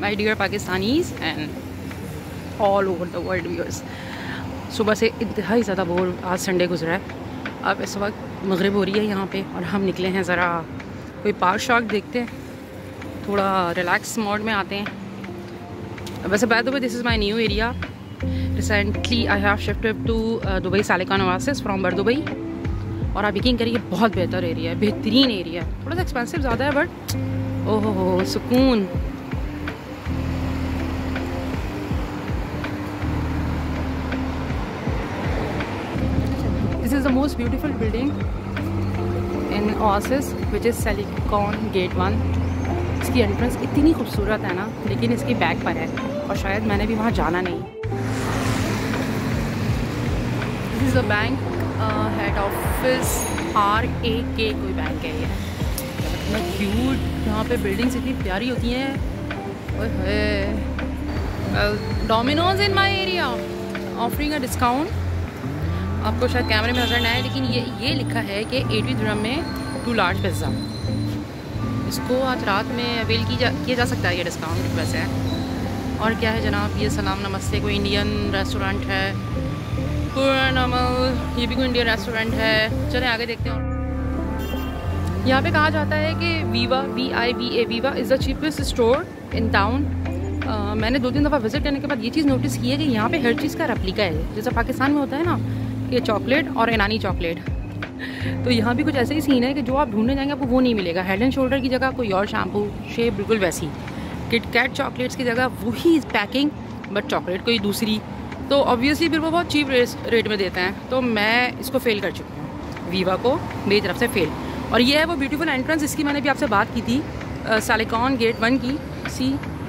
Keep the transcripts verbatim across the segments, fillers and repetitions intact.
My dear Pakistanis and all over the world viewers. सुबह से इंतहाई ज़्यादा बोर, आज संडे गुजरा है। अब इस वक्त मगरिब हो रही है यहाँ पे और हम निकले हैं ज़रा कोई पार्क शार्क देखते हैं, थोड़ा रिलैक्स मोड में आते हैं। वैसे by the way this is my new area. Recently I have shifted to Dubai Silicon Oasis from Bur Dubai, और आप यकीन करिए बहुत बेहतर एरिया है, बेहतरीन एरिया है। थोड़ा सा एक्सपेंसिव ज़्यादा है बट ओहो हो सुकून। This is the most beautiful building in Oasis which is Silicon gate one. इसकी एंट्रेंस इतनी खूबसूरत है ना, लेकिन इसकी बैक पर है और शायद मैंने भी वहाँ जाना नहीं। This is the bank head office, R A K कोई बैंक है ये। इतना क्यूट, यहाँ पे बिल्डिंग्स इतनी प्यारी होती हैं। ओए Domino's in my area offering a discount. आपको शायद कैमरे में नजर ना आए, लेकिन ये ये लिखा है कि एटी दिरहम में टू लार्ज पिज़्ज़ा। इसको आज रात में अवेल की जा किया जा सकता है ये डिस्काउंट वैसे। और क्या है जनाब, ये सलाम नमस्ते कोई इंडियन रेस्टोरेंट है, नमल ये भी कोई इंडियन रेस्टोरेंट है। चलें आगे देखते हैं। यहाँ पे कहा जाता है कि Viva V I V A Viva is the cheapest store in town. मैंने दो तीन दफ़ा विज़िट करने के बाद ये चीज़ नोटिस की है कि यहाँ पे हर चीज़ का रेप्लिका है। जैसे पाकिस्तान में होता है ना कि चॉकलेट और ईरानी चॉकलेट, तो यहाँ भी कुछ ऐसे ही सीन है कि जो आप ढूंढने जाएंगे आपको वो नहीं मिलेगा। हेड एंड शोल्डर की जगह कोई और शैम्पू शेप बिल्कुल वैसी, किट कैट चॉकलेट्स की जगह वही पैकिंग बट चॉकलेट कोई दूसरी। तो ऑब्वियसली फिर वो बहुत चीप रेट में देते हैं। तो मैं इसको फेल कर चुकी हूँ, वीवा को मेरी तरफ से फेल। और ये है वो ब्यूटीफुल एंट्रेंस, इसकी मैंने भी आपसे बात की थी, सालिकान गेट वन की। See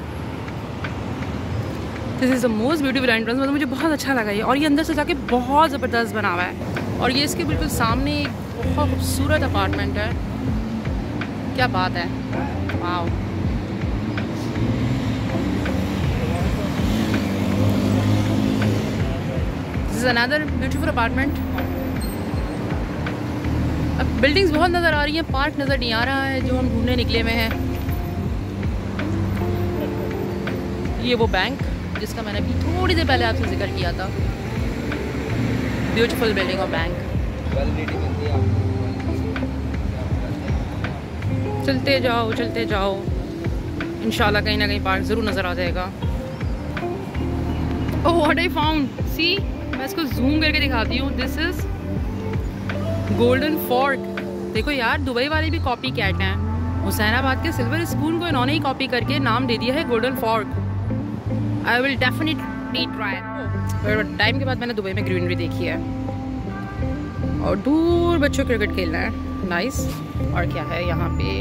this is the most beautiful entrance, मतलब मुझे बहुत अच्छा लगा ये। और ये अंदर से जाके बहुत ज़बरदस्त बना हुआ है। और ये इसके बिल्कुल सामने एक बहुत खूबसूरत अपार्टमेंट है। क्या बात है, wow. This is another beautiful apartment. अब बिल्डिंग्स बहुत नज़र आ रही हैं, पार्क नज़र नहीं आ रहा है जो हम ढूंढने निकले हुए हैं। ये वो बैंक जिसका मैंने भी थोड़ी देर पहले आपसे जिक्र किया था। ब्यूटीफुल बिल्डिंग और बैंक। चलते जाओ चलते जाओ, इंशाल्लाह कहीं ना कहीं पार्क ज़रूर नज़र आ जाएगा। ओह व्हाट आई फाउंड, सी मैं इसको जूम करके दिखाती हूँ। This is Golden Fork. देखो यार, दुबई वाले भी कॉपी कैट हैं। हुसैनाबाद के सिल्वर स्पून को इन्होंने ही कॉपी करके नाम दे दिया है Golden Fork. I will definitely try. Time के बाद मैंने दुबई में ग्रीनरी देखी है और दूर बच्चों क्रिकेट खेलना है, नाइस। और क्या है यहाँ पे,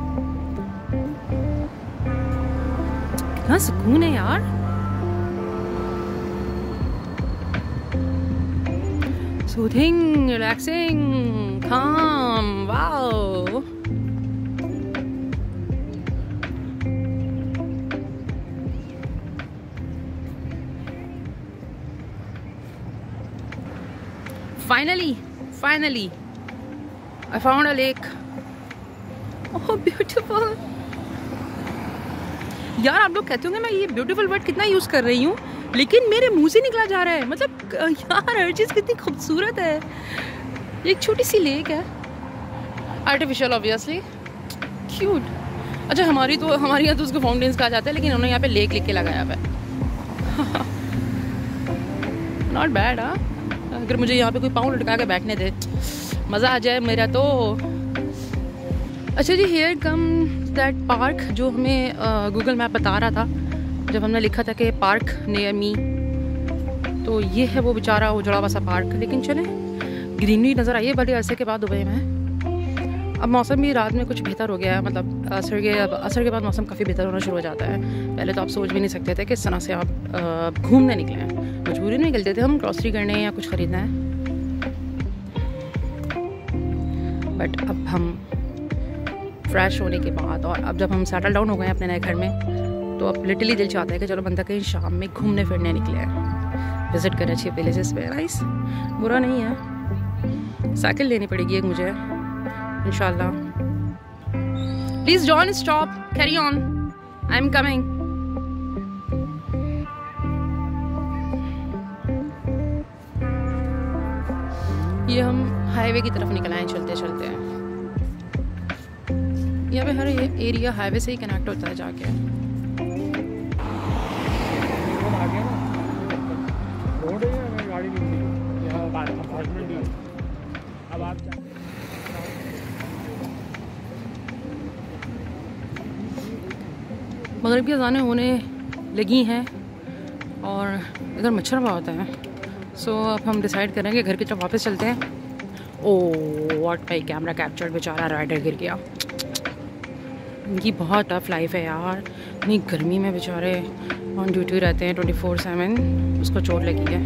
कितना सुकून है यार। Soothing, relaxing, calm, wow. Finally, finally, I found a lake. Oh, beautiful. यार आप लोग कहते होंगे मैं ये ब्यूटीफुल वर्ड कितना यूज़ कर रही हूँ, लेकिन मेरे मुंह से निकला जा रहा है। मतलब यार हर चीज़ कितनी खूबसूरत है। ये एक छोटी सी लेक है, आर्टिफिशियल ऑब्वियसली, क्यूट। अच्छा हमारी तो हमारे यहाँ तो उसको फाउंटेन्स कहा जाता है, लेकिन उन्होंने यहाँ पे लेक लिख के लगाया हुआ है। Not bad. हाँ, अगर मुझे यहाँ पे कोई पाँव लटका के बैठने दे, मज़ा आ जाए मेरा तो। अच्छा जी, हेयर कम दैट पार्क जो हमें गूगल मैप बता रहा था जब हमने लिखा था कि पार्क नियर मी, तो ये है वो बेचारा उजड़ा हुआ सा पार्क। लेकिन चले, ग्रीनरी नज़र आई है बड़े अरसे के बाद दुबई में। अब मौसम भी रात में कुछ बेहतर हो गया है, मतलब असर के असर के बाद मौसम काफ़ी बेहतर होना शुरू हो जाता है। पहले तो आप सोच भी नहीं सकते थे कि इस तरह से आप घूमने निकले हैं, मजबूरी में निकलते थे हम ग्रॉसरी करने या कुछ ख़रीदना है। बट अब हम फ्रेश होने के बाद और अब जब हम सेटल डाउन हो गए अपने नए घर में, तो अब लिटरली दिल चाहता है कि चलो बंदा कहीं शाम में घूमने फिरने निकले हैं, विज़िट करें अच्छे प्लेसेस पे। नाइस, बुरा नहीं है। साइकिल लेनी पड़ेगी एक मुझे इंशाल्लाह। Please don't stop, carry on, I am coming. ये हम हाईवे की तरफ निकल आए चलते चलते हैं। यहाँ पे हर एरिया हाईवे से ही कनेक्ट होता है जाके। रोड है गाड़ी यहाँ अपार्टमेंट। अब आप मगरिब की अज़ानें होने लगी हैं और इधर मच्छर बहुत होता है। सो so, अब हम डिसाइड करेंगे घर की तरफ वापस चलते हैं। Oh what my camera captured, बेचारा राइडर गिर गया। इनकी बहुत टफ लाइफ है यार, इतनी गर्मी में बेचारे ऑन ड्यूटी रहते हैं ट्वेंटी फोर सेवन। उसको चोट लगी है।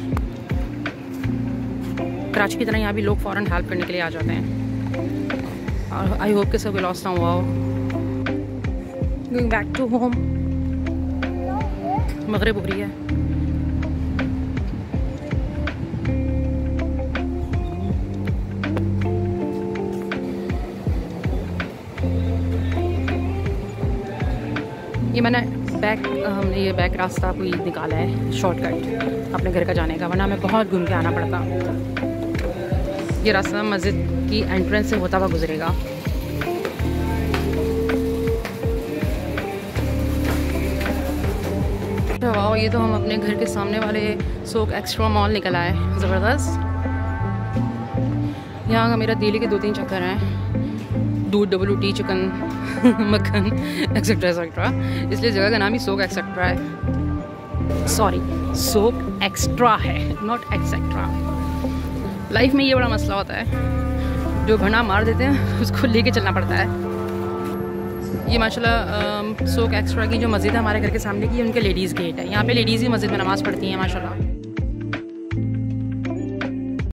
कराची की तरह यहाँ भी लोग फ़ौरन हेल्प करने के लिए आ जाते हैं। और आई होप कि सब लॉस ना हुआ हो। Going back to home. मगरिब हो रही है। ये मैंने बैक हमने ये बैक रास्ता कोई निकाला है, शॉर्टकट अपने घर का जाने का, वरना हमें बहुत घूम के आना पड़ता। ये रास्ता मस्जिद की एंट्रेंस से होता हुआ गुजरेगा। वाह, ये तो हम अपने घर के सामने वाले सोक एक्स्ट्रा मॉल निकल आए। ज़बरदस्त। यहाँ का मेरा दिल्ली के दो तीन चक्कर हैं, दूध, डब्ल्यू टी, चिकन, मक्खन, एक्सेट्रा एक्सेट्रा। इसलिए जगह का नाम ही सोक एक्सेट्रा है। सॉरी, सोक एक्स्ट्रा है, नॉट एक्सेट्रा। लाइफ में ये बड़ा मसला होता है, जो भरना मार देते हैं उसको लेके चलना पड़ता है। ये माशाल्लाह सोक एक्स्ट्रा की जो मस्जिद है हमारे घर के सामने की, उनके लेडीज़ गेट है। यहाँ पे लेडीज़ ही मस्जिद में नमाज़ पढ़ती हैं माशाल्लाह।